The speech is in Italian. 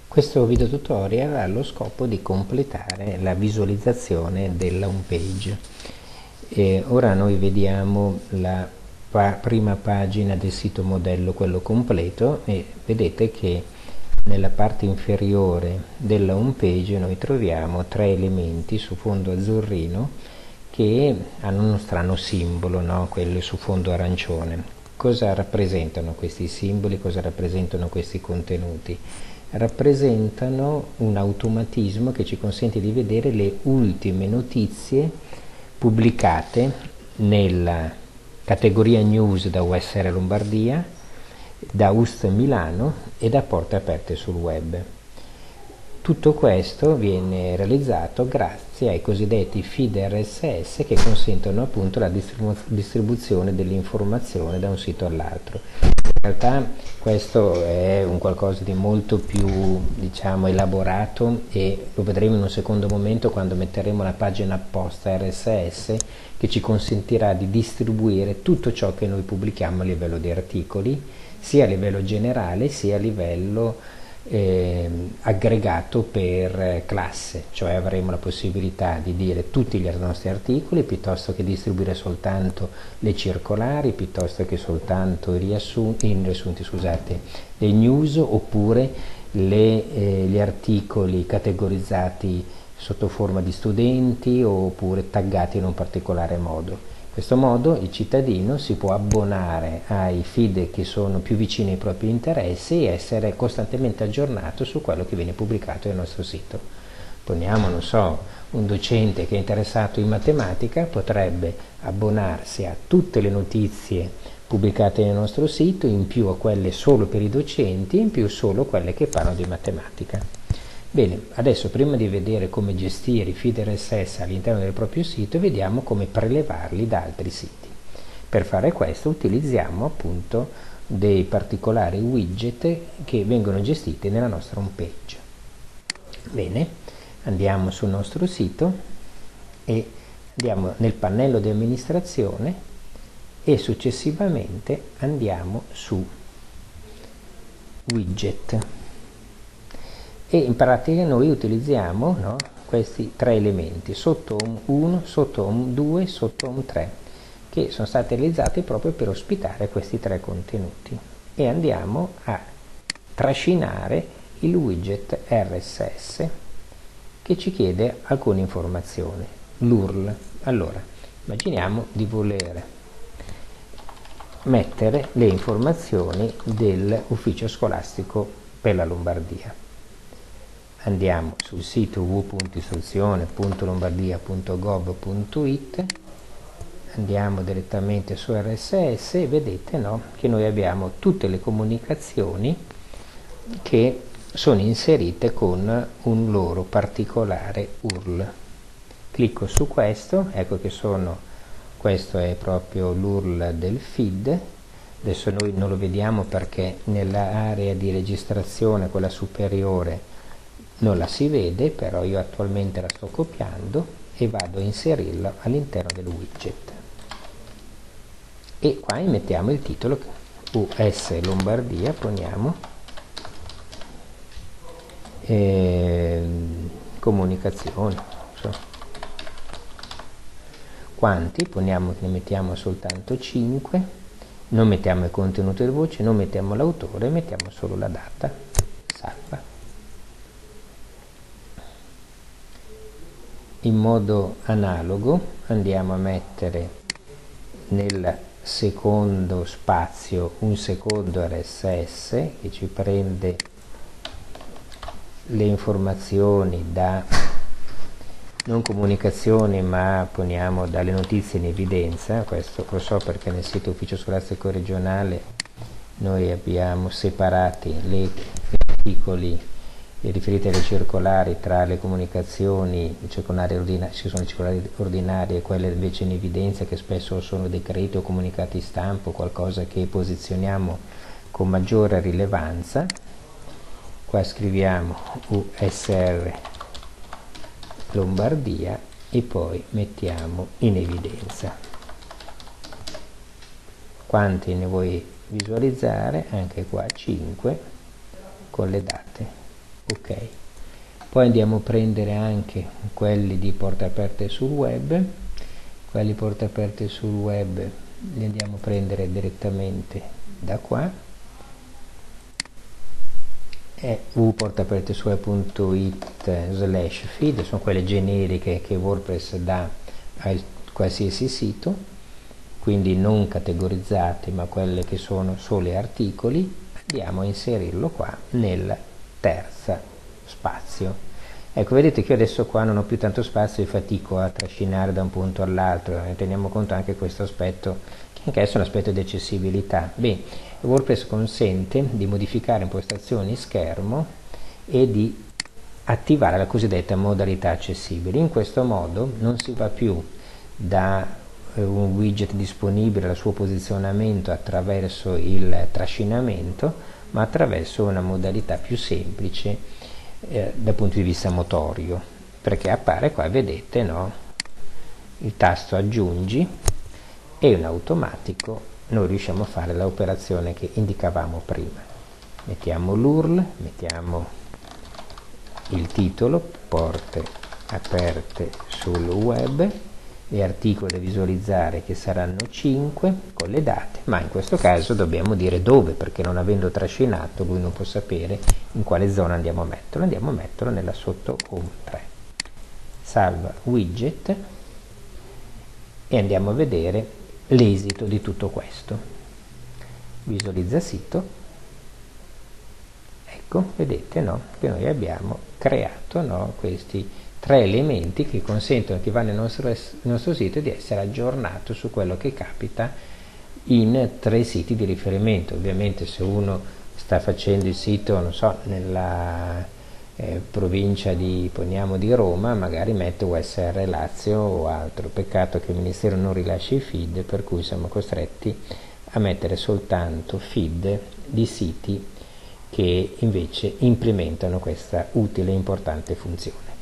Questo video tutorial ha lo scopo di completare la visualizzazione della home page. Ora noi vediamo la prima pagina del sito modello, quello completo, e vedete che nella parte inferiore della home page noi troviamo tre elementi su fondo azzurrino che hanno uno strano simbolo, no? Quelli su fondo arancione. Cosa rappresentano questi simboli? Cosa rappresentano questi contenuti? Rappresentano un automatismo che ci consente di vedere le ultime notizie pubblicate nella categoria news da USR Lombardia, da UST Milano e da Porte Aperte sul Web. Tutto questo viene realizzato grazie ai cosiddetti feed RSS che consentono appunto la distribuzione dell'informazione da un sito all'altro. In realtà questo è un qualcosa di molto più, diciamo, elaborato, e lo vedremo in un secondo momento quando metteremo la pagina apposta RSS che ci consentirà di distribuire tutto ciò che noi pubblichiamo a livello di articoli, sia a livello generale sia a livello aggregato per classe, cioè avremo la possibilità di dire tutti gli nostri articoli piuttosto che distribuire soltanto le circolari, piuttosto che soltanto i riassunti, le news, oppure gli articoli categorizzati sotto forma di studenti oppure taggati in un particolare modo. In questo modo il cittadino si può abbonare ai feed che sono più vicini ai propri interessi e essere costantemente aggiornato su quello che viene pubblicato nel nostro sito. Poniamo, non so, un docente che è interessato in matematica potrebbe abbonarsi a tutte le notizie pubblicate nel nostro sito, in più a quelle solo per i docenti, in più solo quelle che parlano di matematica. Bene, adesso prima di vedere come gestire i feed RSS all'interno del proprio sito, vediamo come prelevarli da altri siti. Per fare questo utilizziamo appunto dei particolari widget che vengono gestiti nella nostra home page. Bene, andiamo sul nostro sito e andiamo nel pannello di amministrazione e successivamente andiamo su widget. E in pratica noi utilizziamo, no, questi tre elementi sotto home 1, sotto home 2, sotto home 3, che sono stati realizzati proprio per ospitare questi tre contenuti, e andiamo a trascinare il widget RSS che ci chiede alcune informazioni, l'URL. Allora, immaginiamo di voler mettere le informazioni dell'ufficio scolastico per la Lombardia. Andiamo sul sito www.istruzione.lombardia.gov.it, andiamo direttamente su RSS e vedete, no, che noi abbiamo tutte le comunicazioni che sono inserite con un loro particolare URL. Clicco su questo, ecco che questo è proprio l'URL del feed. Adesso noi non lo vediamo perché nell'area di registrazione, quella superiore, non la si vede, però io attualmente la sto copiando e vado a inserirla all'interno del widget. E qua mettiamo il titolo US Lombardia, poniamo comunicazione, quanti, poniamo che ne mettiamo soltanto 5, non mettiamo il contenuto di voce, non mettiamo l'autore, mettiamo solo la data, salva. In modo analogo andiamo a mettere nel secondo spazio un secondo RSS che ci prende le informazioni da non comunicazioni, ma poniamo dalle notizie in evidenza. Questo lo so perché nel sito ufficio scolastico regionale noi abbiamo separati gli articoli riferite alle circolari tra le comunicazioni, ci sono le circolari ordinarie e quelle invece in evidenza, che spesso sono decreti o comunicati stampa, qualcosa che posizioniamo con maggiore rilevanza. Qua scriviamo USR Lombardia e poi mettiamo in evidenza. Quanti ne vuoi visualizzare? Anche qua 5 con le date. ok. Poi andiamo a prendere anche quelli di porte aperte sul web. Quelli porte aperte sul web li andiamo a prendere direttamente da qua, è www.portapertesuweb.it/feed, sono quelle generiche che WordPress dà a qualsiasi sito, quindi non categorizzate ma quelle che sono solo articoli. Andiamo a inserirlo qua nel terzo spazio. Ecco, vedete che io adesso qua non ho più tanto spazio e fatico a trascinare da un punto all'altro, teniamo conto anche questo aspetto, che anche adesso è un aspetto di accessibilità. Bene, WordPress consente di modificare impostazioni schermo e di attivare la cosiddetta modalità accessibile. In questo modo non si va più da un widget disponibile al suo posizionamento attraverso il trascinamento, ma attraverso una modalità più semplice dal punto di vista motorio, perché appare qua, vedete, no? Il tasto aggiungi e in automatico noi riusciamo a fare l'operazione che indicavamo prima. Mettiamo l'URL, mettiamo il titolo, porte aperte sul web, gli articoli da visualizzare che saranno 5 con le date, ma in questo caso dobbiamo dire dove, perché non avendo trascinato lui non può sapere in quale zona andiamo a metterlo. Andiamo a metterlo nella sotto home 3. Salva widget e andiamo a vedere l'esito di tutto questo. Visualizza sito, ecco, vedete, no, che noi abbiamo creato, no, questi 3 elementi che consentono a chi va nel nostro sito di essere aggiornato su quello che capita in 3 siti di riferimento. Ovviamente se uno sta facendo il sito, non so, nella provincia di Roma, magari mette USR Lazio o altro. Peccato che il Ministero non rilasci i feed, per cui siamo costretti a mettere soltanto feed di siti che invece implementano questa utile e importante funzione.